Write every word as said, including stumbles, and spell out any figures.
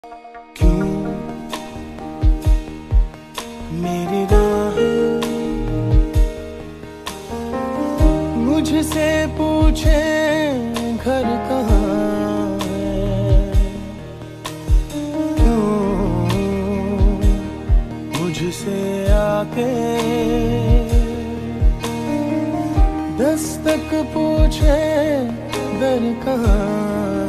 क्यों मेरी राह मुझसे पूछे घर कहाँ है, क्यों मुझसे आके दस्तक पूछे दर कहाँ